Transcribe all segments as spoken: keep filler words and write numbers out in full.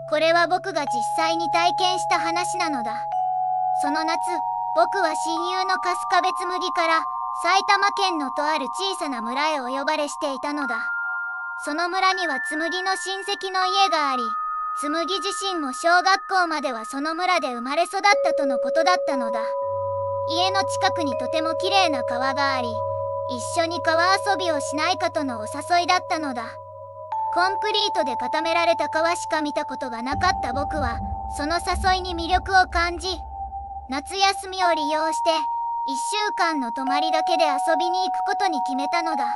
これは僕が実際に体験した話なのだ。その夏、僕は親友の春日部紬から埼玉県のとある小さな村へお呼ばれしていたのだ。その村には紬の親戚の家があり、紬自身も小学校まではその村で生まれ育ったとのことだったのだ。家の近くにとても綺麗な川があり、一緒に川遊びをしないかとのお誘いだったのだ。コンクリートで固められた川しか見たことがなかった僕は、その誘いに魅力を感じ、夏休みを利用していっしゅうかんの泊まりだけで遊びに行くことに決めたのだ。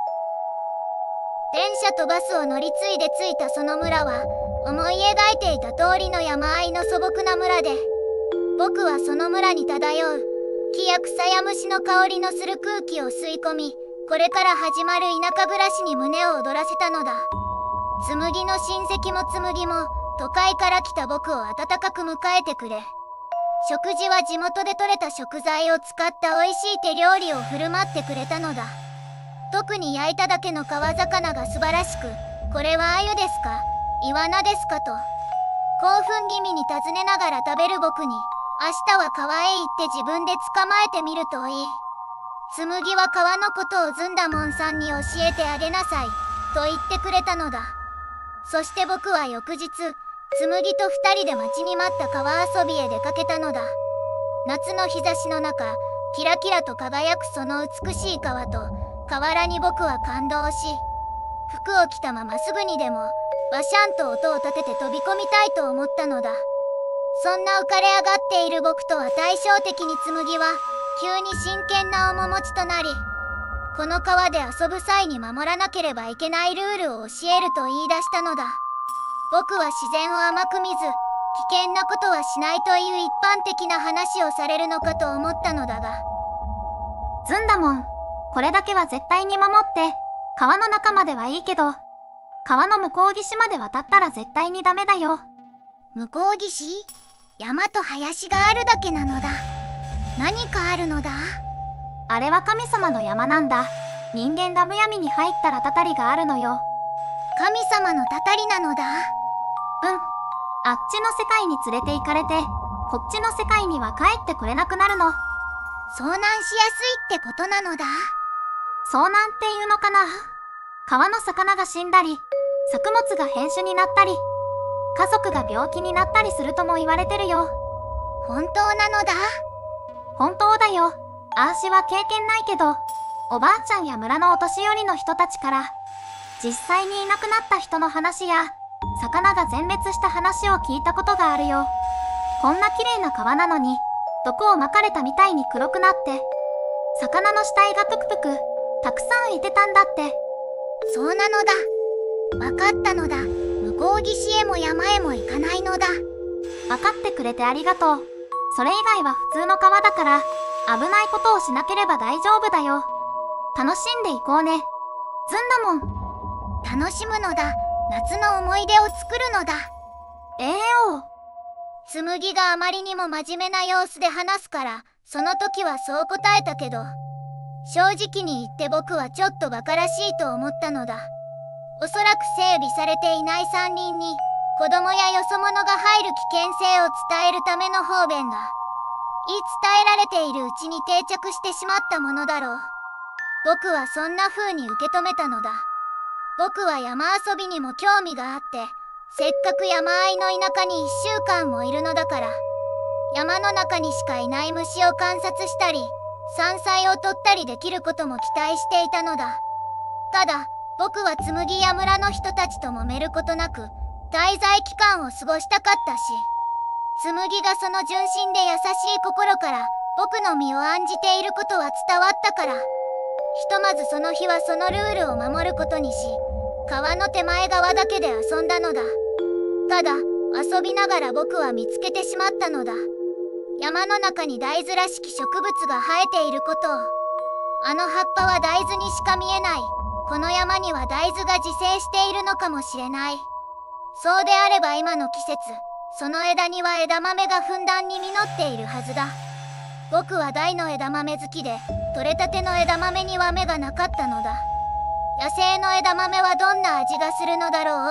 電車とバスを乗り継いで着いたその村は、思い描いていた通りの山あいの素朴な村で、僕はその村に漂う木や草や虫の香りのする空気を吸い込み、これから始まる田舎暮らしに胸を躍らせたのだ。紬の親戚も紬も都会から来た僕を温かく迎えてくれ、食事は地元で採れた食材を使った美味しい手料理を振る舞ってくれたのだ。特に焼いただけの川魚が素晴らしく、これは鮎ですか、イワナですかと興奮気味に尋ねながら食べる僕に、明日は川へ行って自分で捕まえてみるといい。紬は川のことをずんだもんさんに教えてあげなさいと言ってくれたのだ。そして僕は翌日、紬と二人で待ちに待った川遊びへ出かけたのだ。夏の日差しの中、キラキラと輝くその美しい川と河原に僕は感動し、服を着たまますぐにでもバシャンと音を立てて飛び込みたいと思ったのだ。そんな浮かれ上がっている僕とは対照的に紬は急に真剣な面持ちとなり、この川で遊ぶ際に守らなければいけないルールを教えると言い出したのだ。僕は自然を甘く見ず、危険なことはしないという一般的な話をされるのかと思ったのだが。 ずんだもん、これだけは絶対に守って、川の中まではいいけど、川の向こう岸まで渡ったら絶対にダメだよ。 向こう岸？山と林があるだけなのだ。何かあるのだ？ あれは神様の山なんだ。人間がむやみに入ったらたたりがあるのよ。 神様のたたりなのだ。 うん。あっちの世界に連れて行かれて、こっちの世界には帰ってこれなくなるの。 遭難しやすいってことなのだ。 遭難っていうのかな。川の魚が死んだり、作物が変種になったり、家族が病気になったりするとも言われてるよ。 本当なのだ。 本当だよ。あーしは経験ないけど、おばあちゃんや村のお年寄りの人たちから、実際にいなくなった人の話や、魚が全滅した話を聞いたことがあるよ。こんな綺麗な川なのに、毒をまかれたみたいに黒くなって、魚の死体がぷくぷく、たくさんいてたんだって。 そうなのだ。わかったのだ。向こう岸へも山へも行かないのだ。 わかってくれてありがとう。それ以外は普通の川だから、危ないことをしなければ大丈夫だよ。楽しんでいこうね。ずんだもん。 楽しむのだ。夏の思い出を作るのだ。 ええよ。 紬があまりにも真面目な様子で話すから、その時はそう答えたけど、正直に言って僕はちょっと馬鹿らしいと思ったのだ。おそらく整備されていない山林に子供やよそ者が入る危険性を伝えるための方便が言い伝えられているうちに定着してしまったものだろう。僕はそんな風に受け止めたのだ。僕は山遊びにも興味があって、せっかく山あいの田舎にいっしゅうかんもいるのだから、山の中にしかいない虫を観察したり、山菜を取ったりできることも期待していたのだ。ただ、僕は紬や村の人たちと揉めることなく、滞在期間を過ごしたかったし、紬がその純真で優しい心から僕の身を案じていることは伝わったから、ひとまずその日はそのルールを守ることにし、川の手前側だけで遊んだのだ。ただ、遊びながら僕は見つけてしまったのだ。山の中に大豆らしき植物が生えていることを。あの葉っぱは大豆にしか見えない。この山には大豆が自生しているのかもしれない。そうであれば今の季節、その枝には枝豆がふんだんに実っているはずだ。僕は大の枝豆好きで、取れたての枝豆には目がなかったのだ。野生の枝豆はどんな味がするのだろう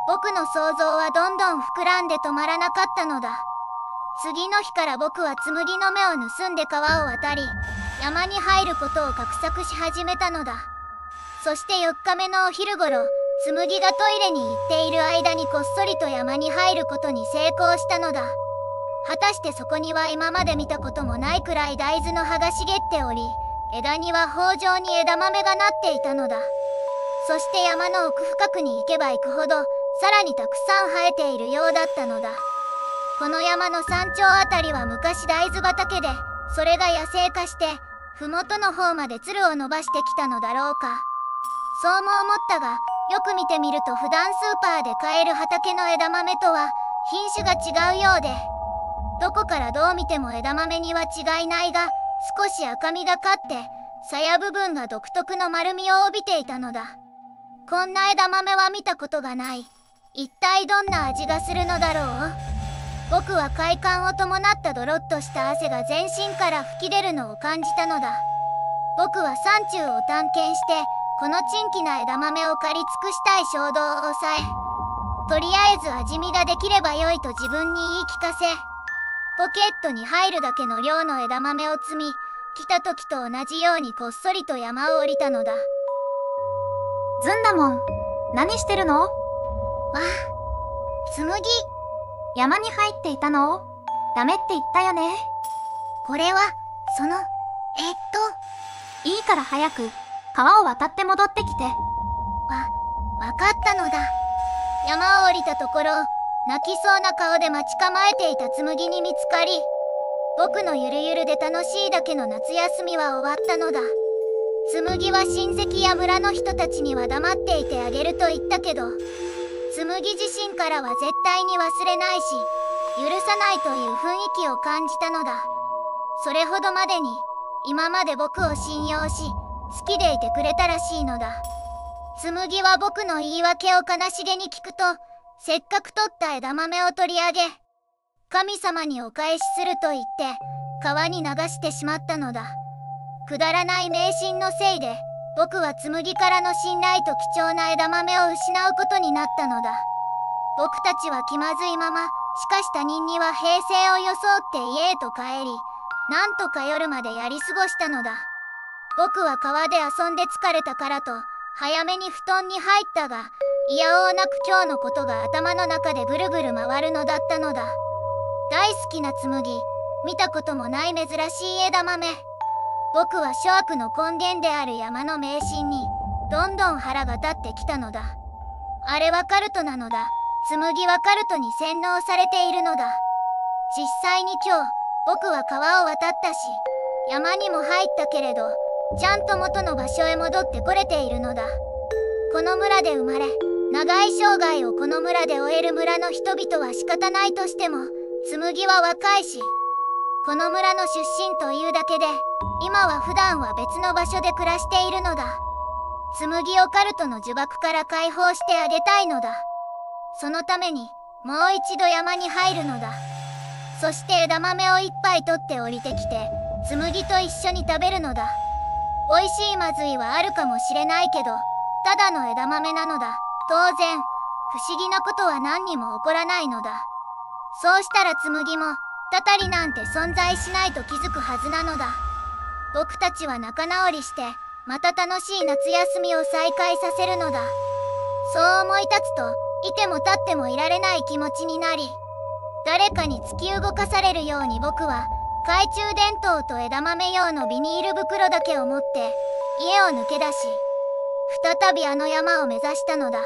僕の想像はどんどん膨らんで止まらなかったのだ。次の日から僕は紬の目を盗んで川を渡り、山に入ることを画策し始めたのだ。そしてよっかめのお昼頃、紬がトイレに行っている間にこっそりと山に入ることに成功したのだ。果たしてそこには今まで見たこともないくらい大豆の葉が茂っており、枝には豊穣に枝豆がなっていたのだ。そして山の奥深くに行けば行くほど、さらにたくさん生えているようだったのだ。この山の山頂あたりは昔大豆畑で、それが野生化して、麓の方までつるを伸ばしてきたのだろうか。そうも思ったが、よく見てみると普段スーパーで買える畑の枝豆とは品種が違うようで、どこからどう見ても枝豆には違いないが、少し赤みがかって、鞘部分が独特の丸みを帯びていたのだ。こんな枝豆は見たことがない。一体どんな味がするのだろう。僕は快感を伴ったドロッとした汗が全身から吹き出るのを感じたのだ。僕は山中を探検して、この珍奇な枝豆を刈り尽くしたい衝動を抑え、とりあえず味見ができればよいと自分に言い聞かせ、ポケットに入るだけの量の枝豆を摘み、来た時と同じようにこっそりと山を降りたのだ。 ずんだもん、何してるの？ わあ、紬。 山に入っていたの？ダメって言ったよね。 これは、その、えっと。いいから早く、川を渡って戻ってきて。わ、 わかったのだ。山を降りたところ、泣きそうな顔で待ち構えていた紬に見つかり、僕のゆるゆるで楽しいだけの夏休みは終わったのだ。紬は親戚や村の人たちには黙っていてあげると言ったけど、紬自身からは絶対に忘れないし、許さないという雰囲気を感じたのだ。それほどまでに、今まで僕を信用し、好きでいてくれたらしいのだ。紬は僕の言い訳を悲しげに聞くと、せっかく取った枝豆を取り上げ、神様にお返しすると言って、川に流してしまったのだ。くだらない迷信のせいで、僕は紬からの信頼と貴重な枝豆を失うことになったのだ。僕たちは気まずいまま、しかし他人には平静を装って家へと帰り、なんとか夜までやり過ごしたのだ。僕は川で遊んで疲れたからと、早めに布団に入ったが、いやおうなく今日のことが頭の中でぐるぐる回るのだったのだ。大好きな紬、見たこともない珍しい枝豆。僕は諸悪の根源である山の迷信に、どんどん腹が立ってきたのだ。あれはカルトなのだ。紬はカルトに洗脳されているのだ。実際に今日、僕は川を渡ったし、山にも入ったけれど、ちゃんと元の場所へ戻ってこれているのだ。この村で生まれ、長い生涯をこの村で終える村の人々は仕方ないとしても、紬は若いし、この村の出身というだけで、今は普段は別の場所で暮らしているのだ。紬をカルトの呪縛から解放してあげたいのだ。そのために、もう一度山に入るのだ。そして枝豆を一杯取って降りてきて、紬と一緒に食べるのだ。美味しいまずいはあるかもしれないけど、ただの枝豆なのだ。当然、不思議なことは何にも起こらないのだ。そうしたら紬も、たたりなんて存在しないと気づくはずなのだ。僕たちは仲直りして、また楽しい夏休みを再開させるのだ。そう思い立つと、いても立ってもいられない気持ちになり、誰かに突き動かされるように僕は、懐中電灯と枝豆用のビニール袋だけを持って、家を抜け出し、再びあの山を目指したのだ。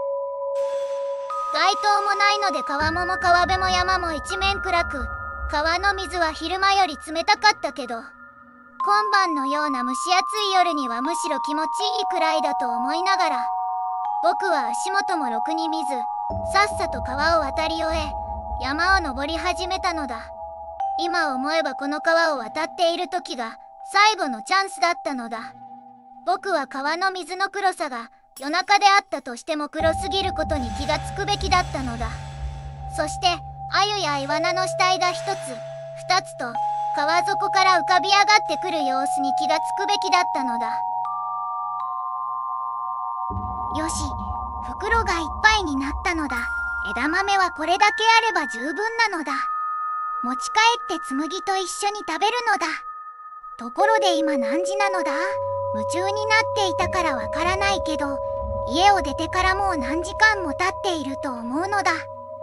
街灯もないので川面も川辺も山も一面暗く、川の水は昼間より冷たかったけど、今晩のような蒸し暑い夜にはむしろ気持ちいいくらいだと思いながら、僕は足元もろくに見ず、さっさと川を渡り終え、山を登り始めたのだ。今思えばこの川を渡っている時が最後のチャンスだったのだ。僕は川の水の黒さが夜中であったとしても黒すぎることに気がつくべきだったのだ。そして鮎やイワナの死体が一つ二つと川底から浮かび上がってくる様子に気がつくべきだったのだ。よし、 袋がいっぱいになったのだ。枝豆はこれだけあれば十分なのだ。持ち帰って紬と一緒に食べるのだ。ところで今何時なのだ？夢中になっていたからわからないけど、家を出てからもう何時間も経っていると思うのだ。うん。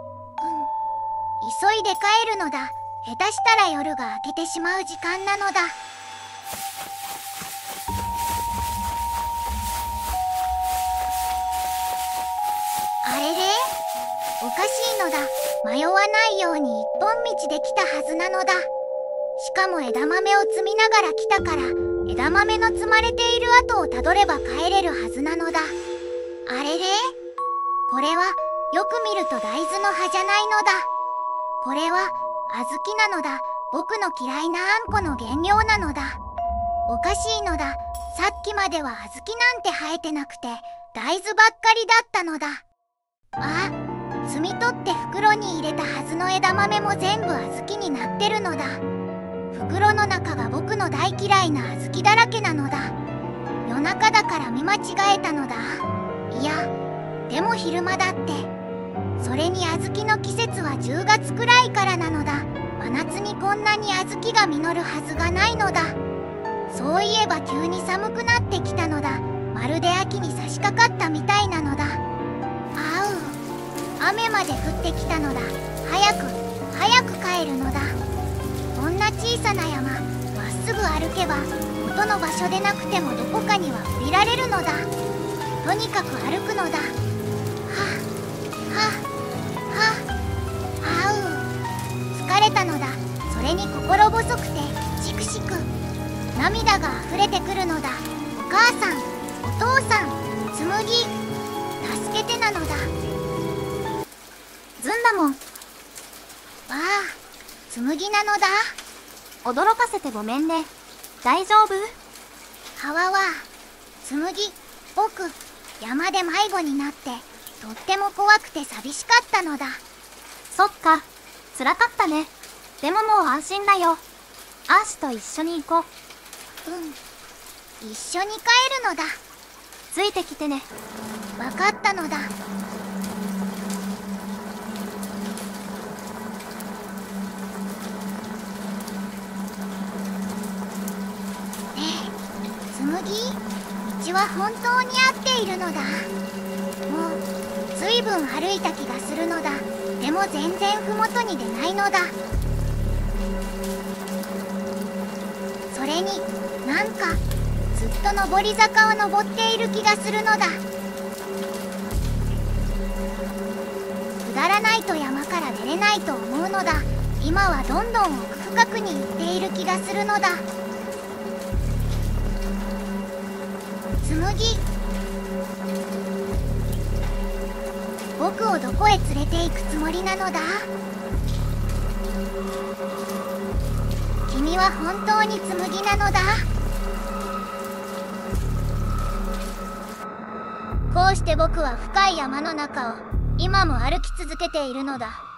急いで帰るのだ。下手したら夜が明けてしまう時間なのだ。あれれ？おかしいのだ。迷わないように一本道で来たはずなのだ。しかも枝豆を摘みながら来たから、枝豆の積まれている跡をたどれば帰れるはずなのだ。あれれ？これはよく見ると大豆の葉じゃないのだ。これは小豆なのだ。僕の嫌いなあんこの原料なのだ。おかしいのだ。さっきまでは小豆なんて生えてなくて大豆ばっかりだったのだ。ああ、摘み取って袋に入れたはずの枝豆も全部小豆になってるのだ。袋の中が僕の大嫌いな小豆だらけなのだ。夜中だから見間違えたのだ。いや、でも昼間だって。それに小豆の季節はじゅうがつくらいからなのだ。真夏にこんなに小豆が実るはずがないのだ。そういえば急に寒くなってきたのだ。まるで秋に差し掛かったみたいなのだ。あう、雨まで降ってきたのだ。早く早く帰るのだ。こんな小さな山、まっすぐ歩けば元の場所でなくてもどこかには降りられるのだ。とにかく歩くのだ。はあはあはあ、あう、疲れたのだ。それに心細くてしくしく涙が溢れてくるのだ。お母さん、お父さん、紬、助けてなのだ。 ずんだもん。 わあ、紬なのだ。 驚かせてごめんね。大丈夫？ はわわ、紬、僕、山で迷子になってとっても怖くて寂しかったのだ。 そっか、辛かったね。でももう安心だよ。アーシと一緒に行こう。 うん、一緒に帰るのだ。 ついてきてね。 わかったのだ。ねえ、紬、道は本当に合っているのだ。もうずいぶん歩いた気がするのだ。でも全然麓に出ないのだ。それになんかずっと上り坂を登っている気がするのだ。下らないと山から出れないと思うのだ。今はどんどん奥深くに行っている気がするのだ。紬、僕をどこへ連れて行くつもりなのだ？君は本当に紬なのだ。こうして僕は深い山の中を今も歩き続けているのだ。